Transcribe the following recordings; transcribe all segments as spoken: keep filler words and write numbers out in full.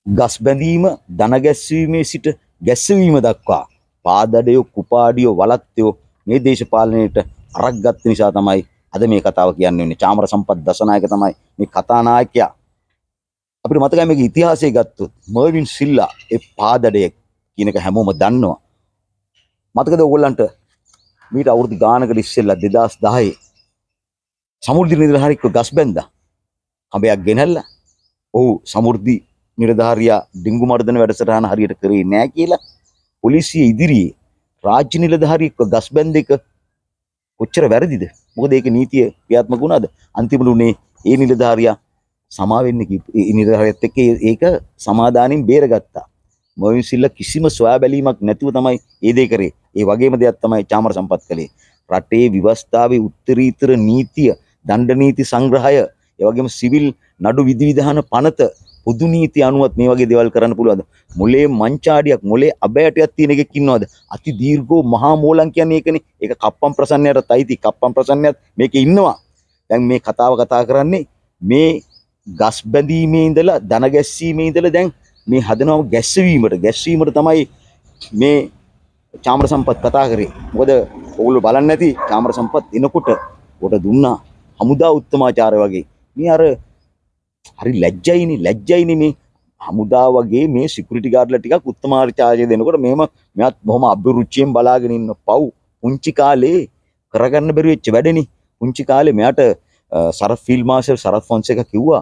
ගස් බැඳීම දන ගැස්වීමේ සිට ගැස්වීම දක්වා පාදඩයෝ කුපාඩියෝ වලත්තයෝ මේ දේශපාලනයට අරක් ගත්ත නිසා තමයි අද මේ කතාව කියන්නේ. චාමර සම්පත් දසනායක තමයි මේ කතානායකයා. අපිට මතකයි මේක ඉතිහාසය ගත්තොත් මර්වින් සිල්ලා ඒ පාදඩය කියන එක හැමෝම දන්නවා. මතකද ඔයගොල්ලන්ට මීට අවුරුදු ගානකට ඉස්සෙල්ලා දෙදාස් දහයේ සමෘද්ධි නිලධාරියෙක්ව ගස් බැන්දා. කඹයක් ගෙනල්ලා ඔහු සමෘද්ධි නිලධාරියා ඩිංගු මර්දන වැඩසටහන හරියට කරේ නැහැ කියලා පොලිසිය ඉදිරියේ රාජ්‍ය නිලධාරියෙක්ව ගස් බැන්ද එක කොච්චර වැරදිද? මොකද ඒක නීතිය ක්‍රියාත්මක වුණාද? අන්තිමට උනේ ඒ නිලධාරියා සමා වෙන්නේ කි ඒ නිලධාරියත් එක්ක ඒක සමාදානෙන් බේරගත්තා. මර්වින් සිල්ලා කිසිම සොයා බැලීමක් නැතුව තමයි ඒ දේ කරේ. ඒ වගේම දෙයක් තමයි චාමර සම්පත් කළේ. රටේ ව්‍යවස්ථාවේ උත්තරීතර නීතිය, දණ්ඩ නීති සංග්‍රහය, ඒ වගේම සිවිල් නඩු විධිවිධාන පනත පොදු නීති අනුවත් මේ වගේ දේවල් කරන්න පුළුවන්ද? මොලේ මංචාඩියක් මොලේ අබෑටයක් තියෙන එකෙක් ඉන්නවද? අති දීර්ඝෝ මහා මෝලං කියන්නේ ඒකනේ. ඒක කප්පම් ප්‍රසන්නයට තයිති. කප්පම් ප්‍රසන්නයත් මේකේ ඉන්නවා. දැන් මේ කතාව කතා කරන්නේ මේ ගස් බැඳීමේ ඉඳලා දන ගැස්සීමේ ඉඳලා දැන් මේ හදනව ගැස්සවීමට ගැස්සවීමට තමයි මේ චාමර සම්පත් කතා කරේ. මොකද ඔයගොල්ලෝ බලන්නේ නැති චාමර සම්පත් එනකොට කොට දුන්නා හමුදා උත්තමාචාර්ය වගේ. මේ අර හරි ලැජ්ජයිනේ ලැජ්ජයිනේ මේ හමුදා වගේ මේ සිකියුරිටි ගාඩ්ලා ටිකක් උත්තමාචාර්ය දෙනකොට මෙහෙම මෙයාත් බොහොම අභිරුචියෙන් බලාගෙන ඉන්න පව් පුංචි කාලේ කරගන්න බැරි වෙච්ච වැඩනේ. පුංචි කාලේ මෙයාට සරත් ෆීල්ඩ් මාර්ෂල් සරත් ෆොන්සේකා කිව්වා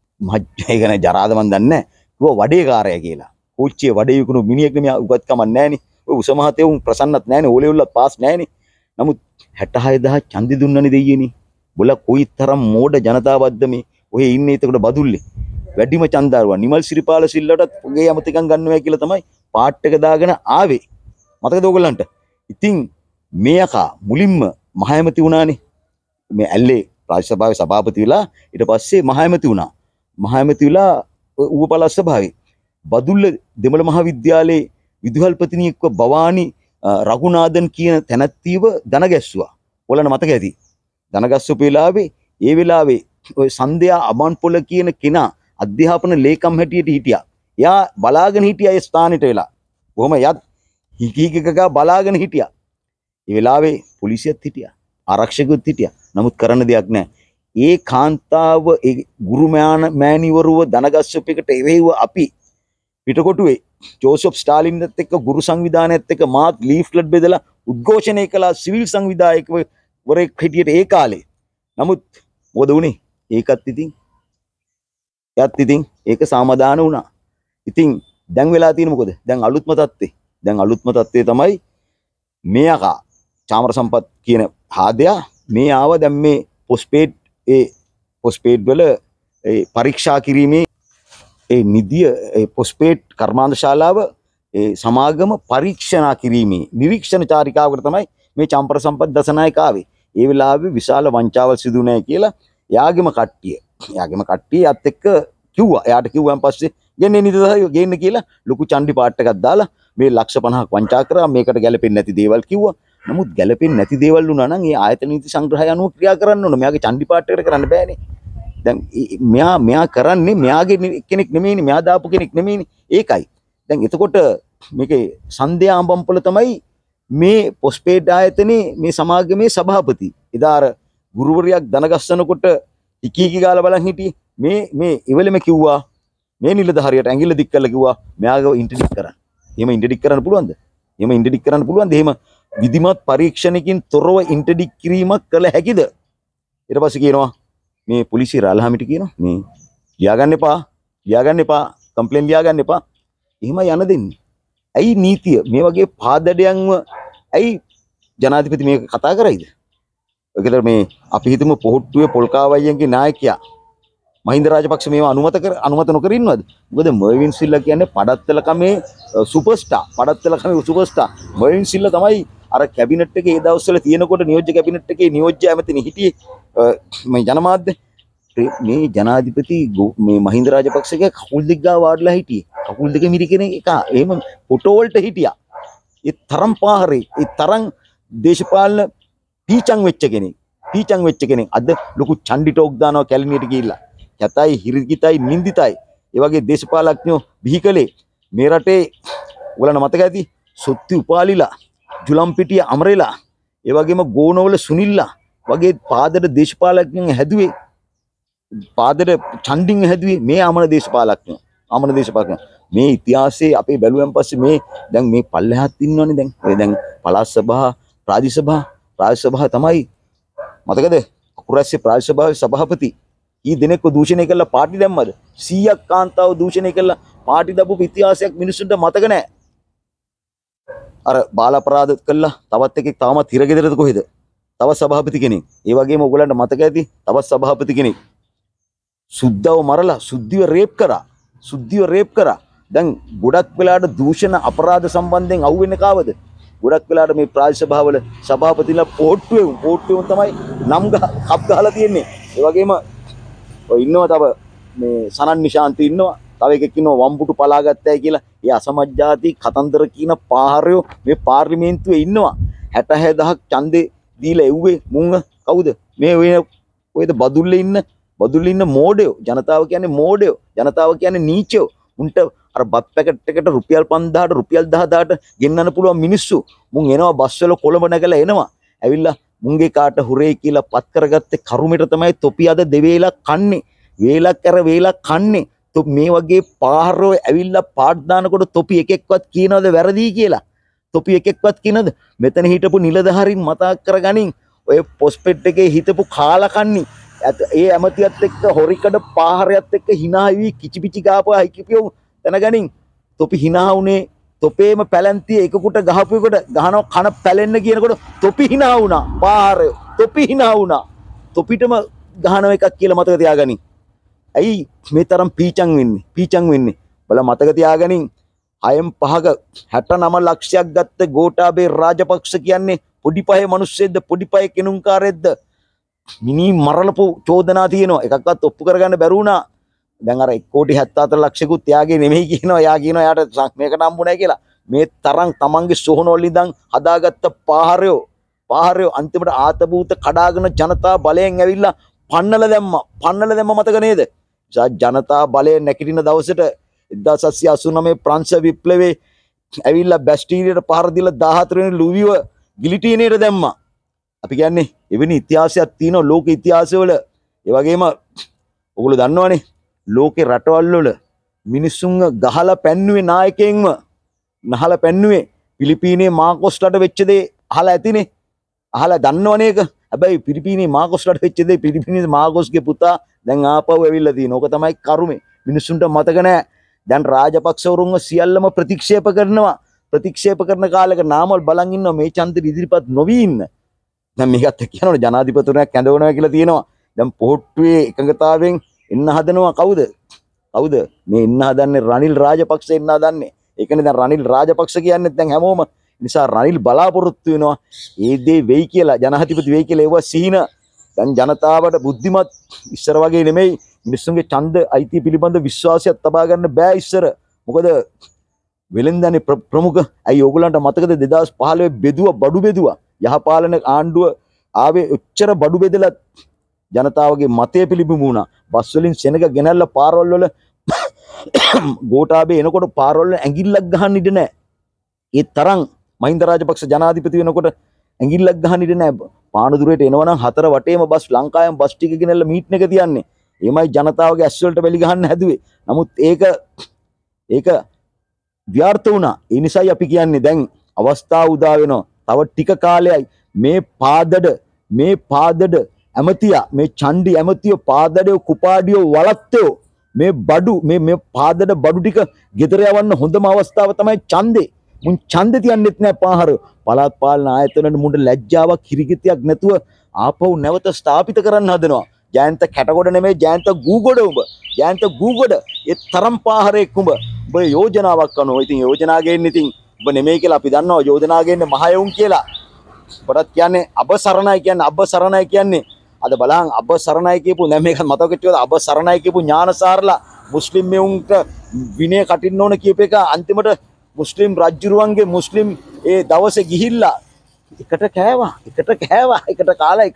මහජය ගැන ජරාද මන් දන්නේ නැහැ. කිව්වා වඩේකාරයා කියලා. කෝච්චියේ වඩේ විකුණු මිනිහෙක් නෙමෙයි උගත් කමක් නැහනේ. ඔය උස මහතේ උන් ප්‍රසන්නත් නැහනේ. ඕලේ උල්ල පාස් නැහනේ. නමුත් හැට හය දහස් ඡන්දි දුන්නනේ දෙයියනේ. බොල කොයිතරම් මෝඩ ජනතාවක්ද මේ. ඔය ඉන්නේ එතකොට බදුල්ලේ. වැඩිම ඡන්දාරුවා නිමල් සිරිපාල සිල්ලටත් ඔගේ යමතිකම් ගන්නවා කියලා තමයි පාට් එක දාගෙන ආවේ. මතකද ඔයගොල්ලන්ට? ඉතින් මේ අකා මුලින්ම මහයමති වුණානේ. මේ ඇල්ලේ රාජ්‍ය සභාවේ සභාපති වෙලා ඊට පස්සේ මහයමති වුණා. මහයමති වෙලා ඌව පළාත් සභාවේ බදුල්ල දෙමළ මහාවිද්‍යාලයේ විදුහල්පතිනියෙක්ව භවානි රඝුනාදන් කියන තැනැත්තියව දන ගැස්සුවා. ඔයාලට මතක ඇති. දන ගැස්සපු වෙලාවේ ඒ වෙලාවේ ඔය සන්ධ්‍යා අමන්පොළ කියන කෙනා අධ්‍යාපන ලේකම් හැටියට හිටියා. එයා බලාගෙන හිටියා ඒ ස්ථානෙට වෙලා. කොහොම යත් හිකිහිකකක බලාගෙන හිටියා. ඒ වෙලාවේ පොලිසියත් හිටියා. ආරක්ෂකයොත් හිටියා. නමුත් කරන්න දෙයක් නැහැ. ඒ කාන්තාව ඒ ගුරු මෑණිවරුව දනගස්සප එකට එවෙව අපි පිටකොටුවේ ජෝසප් ස්ටාලින්ත් එක්ක ගුරු සංවිධානයත් එක්ක මාත් ලීෆ්ලට් බෙදලා උද්ඝෝෂණය කළා සිවිල් සංවිධායකවරයෙක් හිටියට ඒ කාලේ. නමුත් මොකද වුනේ? ඒකත් ඉතින් එයත් ඉතින් ඒක සමාදාන වුණා. ඉතින් දැන් වෙලා තියෙන මොකද? දැන් අලුත්ම තත්ත්වේ. දැන් අලුත්ම තත්ත්වේ තමයි මේ අකා චාමර සම්පත් කියන හාදයා මේ ආව දැන් මේ පොස්පේඩ් ඒ පොස්පේඩ් වල ඒ පරීක්ෂා කිරීමේ ඒ නිදිය ඒ පොස්පේඩ් කර්මාන්ත ශාලාව ඒ සමාගම පරීක්ෂණ කිරීමේ නිරීක්ෂණ චාරිකාවකට තමයි මේ චාමර සම්පත් දසනායක ආවේ. ඒ වෙලාවේ විශාල වංචාවල් සිදු නැහැ කියලා යාගෙම කට්ටිය යාගෙම කට්ටිය යත් එක්ක කිව්වා. එයාට කිව්වන් පස්සේ ගෙන්නේ නිදහය ගේන්න කියලා ලොකු චණ්ඩි පාට් එකක් දාලා මේ ලක්ෂ පනහක් වංචා කරා. මේකට ගැලපෙන්නේ නැති දේවල් කිව්වා. නමුත් ගැලපෙන්නේ නැති දේවල් වුණා නම් ඒ ආයතන නීති සංග්‍රහය අනුව ක්‍රියා කරන්න ඕන. මෙයාගේ චණ්ඩි පාට් එකට කරන්න බෑනේ. දැන් මෙයා මෙයා කරන්නේ මෙයාගේ කෙනෙක් නෙමෙයිනේ. මෙයා දාපු කෙනෙක් නෙමෙයිනේ. ඒකයි. දැන් එතකොට මේකේ සන්ධ්‍යා අඹම්පොළ තමයි මේ පොස්පේඩ් ආයතනයේ මේ සමාගමේ සභාපති. එදා අර ගුරුවරයෙක් දනගස්සනකොට ඉකීකි ගාලා බලන් හිටියේ. මේ මේ ඉවලෙම කිව්වා මේ නිලධාරියට ඇඟිල්ල දික් කරලා කිව්වා මෙයාගව ඉන්ටර්ඩික් කරන්න. එහෙම ඉන්ටර්ඩික් කරන්න පුළුවන්ද? එහෙම ඉන්ටර්ඩික් කරන්න පුළුවන්ද? එහෙම විධිමත් පරීක්ෂණකින් තොරව ඉන්ටර්ඩික් කිරීමක් කළ හැකිද? ඊට පස්සේ කියනවා මේ පොලිසිය රාලහාමිට කියනවා මේ ලියාගන්න එපා ලියාගන්න එපා කම්ප්ලේන් ලියාගන්න එපා. එහෙම යන දෙන්නේ. ඇයි නීතිය මේ වගේ පාදඩයන්ව ඇයි ජනාධිපති මේක කතා කරයිද? ඒකතර මේ අපි හිතමු පොහොට්ටුවේ පොල්කාවයියන්ගේ නායකයා මහින්ද රාජපක්ෂ මේව අනුමත කර අනුමත නොකර ඉන්නවද? මොකද මර්වින් සිල්ලා කියන්නේ පඩත්තල කමේ සුපර්ස්ටාර්. පඩත්තල කමේ සුපර්ස්ටාර්. මර්වින් සිල්ලා තමයි අර කැබිනට් එකේ ඒ දවස්වල තියෙනකොට නියෝජ්‍ය කැබිනට් එකේ නියෝජ්‍ය ඇමතිනේ හිටියේ මේ ජනමාධ්‍ය මේ ජනාධිපති මේ මහින්ද රාජපක්ෂගේ කකුල් දෙක ගාව වාඩිලා හිටියේ. කකුල් දෙක මිරිකෙන එක එහෙම ෆොටෝ වලට හිටියා. ඒ තරම් පාහරේ ඒ තරම් දේශපාලන පීචං වෙච්ච කෙනෙක්. පීචං වෙච්ච කෙනෙක්. අද ලොකු චණ්ඩි ටෝක් දානවා කැලණියට ගිහිල්ලා. කැතයි හිරිකිතයි නින්දිතයි. ඒ වගේ දේශපාලඥයෝ බිහි කළේ මේ රටේ ඔයගලන්ට මතක ඇති සොත්ති උපාලිලා ජුලම්පිටිය අමරෙලා ඒ වගේම ගෝනවල සුනිල්ලා වගේ පාදට දේශපාලඥයන් හැදුවේ පාදට ඡන්දින් හැදුවේ මේ අමන දේශපාලඥයෝ අමන දේශපාලඥයෝ මේ ඉතිහාසයේ අපේ බැලුවෙන් පස්සේ මේ දැන් මේ පල්ලෙහාත් ඉන්නවනේ දැන් ඔය දැන් පළාත් සභා රාජ්‍ය සභා රාජ්‍ය සභා තමයි මතකද අකුරැස්සේ රාජ්‍ය සභාවේ සභාපති ඊ දිනෙක දූෂණය කළා පාටි දැම්මද සීයක් කාන්තාව දූෂණය කළා පාටි දබපු ඉතිහාසයක් මිනිස්සුන්ට මතක නැහැ අර බාල අපරාධ කළා තවත් එකෙක් තාමත් හිරගෙදරද කොහෙද තවත් සභාපති කෙනෙක් ඒ වගේම ඔයගලන්ට මතක ඇති තවත් සභාපති කෙනෙක් සුද්ධව මරලා සුද්ධිව රේප් කරා සුද්ධිව රේප් කරා දැන් ගොඩක් වෙලාට දූෂණ අපරාධ සම්බන්ධයෙන් අහුවෙන්නේ කාවද ගොඩක් වෙලාට මේ ප්‍රාදේශ සභාවල සභාපතිලා පොට්ටුවේ පොට්ටුවේ තමයි නම් ගහ කප් ගහලා තියෙන්නේ ඒ වගේම ඔය ඉන්නවා තව මේ සනන් නිශාන්ති ඉන්නවා තව එකෙක් ඉන්නවා වම්බුටු පලාගත්තයි කියලා ඒ අසමජ්ජාති කතන්දර කියන පාහරයෝ මේ පාර්ලිමේන්තුවේ ඉන්නවා හැට හදාක් ඡන්දේ දීලා එව්වේ මුංග කවුද මේ ඔය ඔයද බදුල්ලේ ඉන්න බදුල්ලේ ඉන්න මෝඩයෝ ජනතාව කියන්නේ මෝඩයෝ ජනතාව කියන්නේ නීචයෝ උන්ට අර බත් පැකට් එකට රුපියල් පන්දාහට රුපියල් දහදාහට ගෙන්නන්න පුළුවන් මිනිස්සු මුන් එනවා බස් වල කොළඹ නැගලා එනවා ඇවිල්ලා මුන්ගේ කාට හුරේ කියලා පත් කරගත්තේ කරුමෙට තමයි තොපි අද දෙවේලා කන්නේ වේලක් කර වේලක් කන්නේ තොපි මේ වගේ පාහරෝ ඇවිල්ලා පාට් දානකොට තොපි එකෙක්වත් කියනවද වැරදි කියලා තොපි එකෙක්වත් කියනද මෙතන හිටපු නිලධාරීන් මතක් කරගනින් ඔය පොස්පෙට් එකේ හිටපු කාලකන්නි ඒ ඇමතියත් එක්ක හොරිකඩ පාහරයත් එක්ක hina වී කිචිපිචි ගාපුවා හිකිපියෝ දැනගනින් තොපි hina උනේ තොපේම පැලැන්තිය එකකට ගහපු එකට ගහනවා කන පැලෙන්න කියනකොට තොපි hina වුණා පාහරය තොපි hina වුණා තොපිටම ගහන එකක් කියලා මතක තියාගනින් ඇයි මේ තරම් පීචන් වෙන්නේ පීචන් වෙන්නේ බල මතක තියාගනින් හයෙන් පහක හැට නව ලක්ෂයක් ගත්ත ගෝඨාභය රාජපක්ෂ කියන්නේ පොඩි පහේ මිනිස්සෙක්ද පොඩි පහේ කෙනුම්කාරයෙක්ද මිනි මරලපු චෝදනා තියෙනවා එකක්වත් ඔප්පු කරගන්න බැරි වුණා දැන් අර එක කෝටි හැත්තෑ හතර ලක්ෂකුත් එයාගේ නෙමෙයි කියනවා එයා කියනවා එයාට මේකට හම්බුනේ කියලා මේ තරම් තමන්ගේ සෝහන වල ඉඳන් හදාගත්ත පාහරයෝ පාහරයෝ අන්තිමට ආතබූත කඩාගෙන ජනතා බලයෙන් ඇවිල්ලා පන්නල දැම්මා පන්නල දැම්ම මතක නේද ජනතා බලය නැගිටින දවසට එක්දාස් හත්සිය අසූ නවය ප්‍රංශ විප්ලවයේ ඇවිල්ලා බැස්ටීරියට පහර දීලා දාහතර වෙනි ලුවිව ගිලිටීනේට දැම්මා අපි කියන්නේ එවැනි ඉතිහාසයක් තියෙනවා ලෝක ඉතිහාසවල ඒ වගේම ඔයගොල්ලෝ දන්නවනේ ලෝකේ රටවල් වල මිනිසුන්ව ගහලා පැන්නුවේ නායකයෙන්ම නහලා පැන්නුවේ පිලිපීනේ මාකෝස්ලට වෙච්ච දේ අහලා ඇතිනේ අහලා දන්නවනේ ඒක හැබැයි පිලිපීනේ මාකෝස්ලට වෙච්ච දේ පිලිපීනේ මාකෝස්ගේ පුතා දැන් ආපහු ඇවිල්ලා තියෙනවා ඕක තමයි කරුමේ මිනිසුන්ට මතක නැහැ දැන් රාජපක්ෂවරුන්ව සියල්ලම ප්‍රතික්ෂේප කරනවා ප්‍රතික්ෂේප කරන කාලෙක නාමල් බලන් ඉන්නවා මේ ඡන්දෙ ඉදිරිපත් නොවි ඉන්න දැන් මේකත් කියනවනේ ජනාධිපතිතුමා කැඳවනවා කියලා තියෙනවා දැන් පොහොට්ටුවේ එකඟතාවයෙන් එන්න හදනවා කවුද කවුද මේ එන්න හදන්නේ රනිල් රාජපක්ෂ එන්න හදන්නේ ඒකනේ දැන් රනිල් රාජපක්ෂ කියන්නේ දැන් හැමෝම නිසා රනිල් බලාපොරොත්තු වෙනවා ඒ දේ වෙයි කියලා ජනාධිපති වෙයි කියලා ඒව සිහින දැන් ජනතාවට බුද්ධිමත් ඉස්සර වගේ නෙමෙයි මිනිස්සුන්ගේ ඡන්ද අයිතිය පිළිබඳ විශ්වාසයක් තබා ගන්න බෑ ඉස්සර මොකද වෙලෙන්දනේ ප්‍රමුඛ අයි ඕගොල්ලන්ට මතකද දෙදාස් පහළොව බෙදුව බඩු බෙදුවා යහපාලන ආණ්ඩුව ආවේ උච්චර බඩු බෙදලා ජනතාවගේ මතය පිළිබිඹු වුණා බස් වලින් සෙනග ගෙනල්ලා පාරවල් වල ගෝඨාභය එනකොට පාරවල් වල ඇඟිල්ලක් ගහන්න ඉඩ නැහැ ඒ තරම් මහින්ද රාජපක්ෂ ජනාධිපති වෙනකොට ඇඟිල්ලක් ගහන්න ඉඩ නැහැ පානදුරේට එනවනම් හතර වටේම බස් ලංකාවෙන් බස් ටික ගෙනල්ලා මීට් එක තියන්නේ එමයි ජනතාවගේ ඇස් වලට බැලි ගහන්න හැදුවේ නමුත් ඒක ඒක ව්‍යාර්ථ වුණා ඒ නිසායි අපි කියන්නේ දැන් අවස්ථාව උදා වෙනවා තව ටික කාලයයි මේ පාදඩ මේ පාදඩ ඇමතියා මේ චණ්ඩි ඇමතියෝ පාදඩේ කුපාඩියෝ වලත්තෝ මේ බඩු මේ මේ පාදඩ බඩු ටික ගෙදර යවන්න හොඳම අවස්ථාව තමයි ඡන්දේ මුන් ඡන්දේ තියන්නෙත් නෑ පාහර පළාත් පාලන ආයතනවල මුන්ට ලැජ්ජාවක් කිරිගිතියක් නැතුව ආපහු නැවත ස්ථාපිත කරන්න හදනවා ජයන්ත කැටගොඩ නෙමෙයි ජයන්ත ගූගොඩ උඹ ජයන්ත ගූගොඩ ඒ තරම් පාහරෙක් උඹ උඹ යෝජනාවක් කරනවා ඉතින් යෝජනා ගේන්න ඉතින් උඹ නෙමෙයි කියලා අපි දන්නවා යෝජනා ගේන්නේ මහයවුන් කියලා ඔබට කියන්නේ අබසරණයි කියන්නේ අබසරණයි කියන්නේ අද බලහන් අබසරණයි කියපු දැන් මේක මතක කිව්වද අබසරණයි කියපු ඥානසාරලා මුස්ලිම් මෙවුන්ට විනය කටින්න ඕන කියප එක අන්තිමට මුස්ලිම් රජුරුවන්ගේ මුස්ලිම් ඒ දවසේ ගිහිල්ලා එකට කෑවා එකට කෑවා එකට කාලා එකට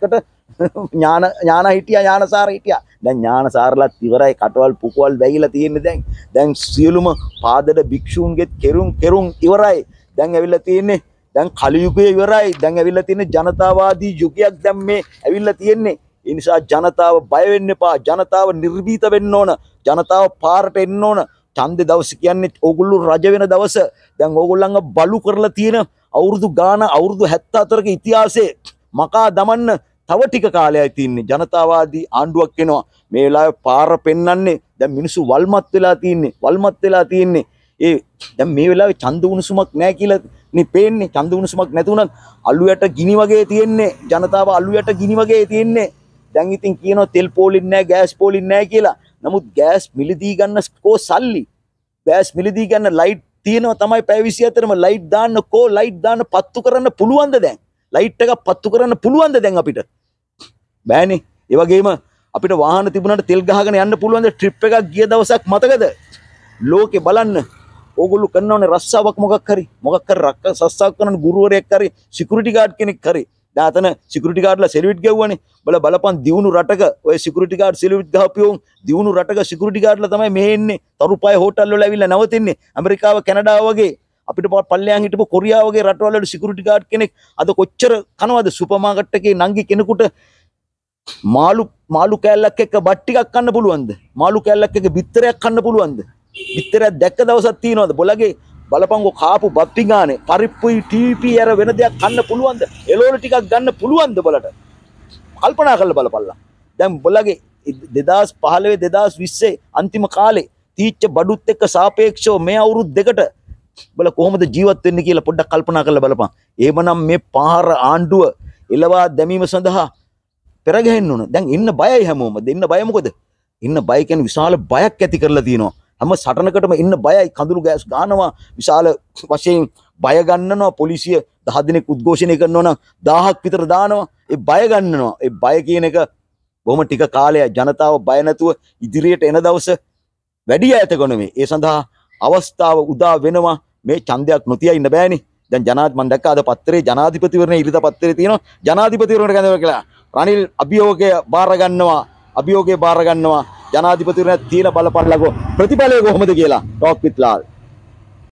ඥාන ඥාන හිටියා ඥානසාර හිටියා. දැන් ඥානසාරලත් ඉවරයි කටවල් පුකවල් වැగిලා තියෙන්නේ දැන්. දැන් සියලුම පාදඩ භික්ෂූන්ගේ කෙරුම් කෙරුම් ඉවරයි. දැන් ඇවිල්ලා තියෙන්නේ දැන් කලි යුගය ඉවරයි. දැන් ඇවිල්ලා තියෙන්නේ ජනතාවාදී යුගයක් දැන් මේ ඇවිල්ලා තියෙන්නේ. ඒ නිසා ජනතාව බය වෙන්න එපා. ජනතාව නිර්භීත වෙන්න ඕන. ජනතාව පාරට එන්න ඕන. ඡන්දේ දවස් කියන්නේ ඕගොල්ලෝ රජ වෙන දවස. දැන් ඕගොල්ලන්ව බලු කරලා තියෙන අවුරුදු ගාන අවුරුදු හැත්තෑ හතරක ඉතිහාසයේ මකා දමන්න තව ටික කාලයක් තියෙන්නේ. ජනතාවාදී ආණ්ඩුවක් එනවා. මේ වෙලාවේ පාර පෙන්වන්නේ දැන් මිනිස්සු වල්මත් වෙලා තියෙන්නේ. වල්මත් වෙලා තියෙන්නේ. ඒ දැන් මේ වෙලාවේ ඡන්ද උණුසුමක් නැහැ කියලා නේ පේන්නේ. ඡන්ද උණුසුමක් නැතුණත් අලුයට ගිනි වගේ තියෙන්නේ. ජනතාව අලුයට ගිනි වගේ තියෙන්නේ. දැන් ඉතින් කියනවා තෙල් පෝලින් නැහැ, ගෑස් පෝලින් නැහැ කියලා. නමුත් ගෑස් මිලදී ගන්න කෝ සල්ලි. ගෑස් මිලදී ගන්න ලයිට් තියෙනවා තමයි පැය විසිහතරම ලයිට් දාන්න කෝ ලයිට් දාන්න පත්තු කරන්න පුළුවන්ද දැන්? ලයිට් එක පත්තු කරන්න පුළුවන්ද දැන් අපිට? බෑනේ. ඒ වගේම අපිට වාහන තිබුණාට තෙල් ගහගෙන යන්න පුළුවන්ද? ට්‍රිප් එකක් ගිය දවසක් මතකද? ලෝකේ බලන්න. ඕගොල්ලෝ කරනවනේ රස්සාවක් මොකක් හරි. මොකක් හරි රක්ක රස්සාවක් කරන ගුරුවරයෙක් හරි, සිකියුරිටි ගාඩ් කෙනෙක් හරි. දැන් අතන සිකියුරිටි ගාඩ්ලා සෙලිවිට් ගෙව්වනේ. බල බලපන් දියුණු රටක ඔය සිකියුරිටි ගාඩ් සෙලිවිට් ගහපියෝන් දියුණු රටක සිකියුරිටි ගාඩ්ලා තමයි මේ එන්නේ. තරුපය හෝටල් වල ඇවිල්ලා නවතින්නේ. ඇමරිකාව කැනඩාව වගේ අපිට පල්ලෙයන් හිටපු කොරියාව වගේ රටවල වල සිකියුරිටි ගාඩ් කෙනෙක් අද කොච්චර කනවද? සුපර් මාකට් එකේ නංගි කෙනෙකුට මාළු මාළු කෑල්ලක් එක්ක බත් ටිකක් කන්න පුළුවන්ද? මාළු කෑල්ලක් එක්ක බිත්තරයක් කන්න පුළුවන්ද? බිත්තරයක් දැක්ක දවසක් තියනවද? බොලගේ බලපංගෝ කාපු බප්පි ගානේ පරිප්පුයි ටීපී අර වෙන දෙයක් කන්න පුළුවන්ද? එළවලු ටිකක් ගන්න පුළුවන්ද බලට? කල්පනා කරලා බලපල්ලා. දැන් බොලගේ දෙදාස් පහළොව දෙදාස් විස්සේ අන්තිම කාලේ තීච්ච බඩුත් එක්ක සාපේක්ෂව මේ අවුරුදු දෙකට බල කොහොමද ජීවත් වෙන්නේ කියලා පොඩ්ඩක් කල්පනා කරලා බලපන්. එහෙමනම් මේ පාර ආණ්ඩුව එලවා දැමීම සඳහා පෙරගහෙන්න ඕන. දැන් ඉන්න බයයි හැමෝම. දෙන්න බය මොකද? ඉන්න බය කියන්නේ විශාල බයක් ඇති කරලා තියෙනවා. හැම සටනකටම ඉන්න බයයි. කඳුළු ගෑස් ගන්නවා. විශාල වශයෙන් බය ගන්නනවා. පොලිසිය දහ දිනක් උද්ඝෝෂණය කරනවා නම් දහයක් විතර දානවා. ඒ බය ගන්නනවා. ඒ බය කියන එක බොහොම ටික කාලයක් ජනතාව බය නැතුව ඉදිරියට එන දවස වැඩි ඈතක නෙමෙයි. ඒ සඳහා අවස්ථාව උදා වෙනවා. මේ ඡන්දයක් නොතිය ඉන්න බෑනේ. දැන් ජනාධිපති මම දැක්කා අද පත්‍රයේ ජනාධිපතිවරණේ ඉරිදා පත්‍රයේ තියෙනවා ජනාධිපතිවරණට ගන්නවා කියලා. රනිල් අභියෝගය බාර ගන්නවා. අභියෝගය බාර ගන්නවා. ජනාධිපතිවරණේ තියෙන බලපල්ලකෝ ප්‍රතිඵලය කොහොමද කියලා. ටොක් විත් ලාල්